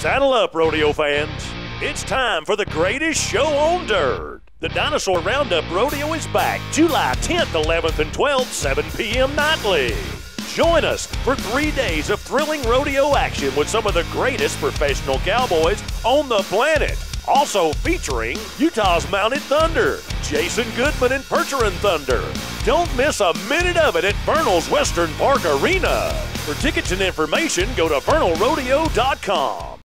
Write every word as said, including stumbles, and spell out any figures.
Saddle up, rodeo fans. It's time for the greatest show on dirt. The Dinosaur Roundup Rodeo is back July tenth, eleventh, and twelfth, seven p m nightly. Join us for three days of thrilling rodeo action with some of the greatest professional cowboys on the planet. Also featuring Utah's Mounted Thunder, Jason Goodman and Percheron Thunder. Don't miss a minute of it at Vernal's Western Park Arena. For tickets and information, go to vernal rodeo dot com.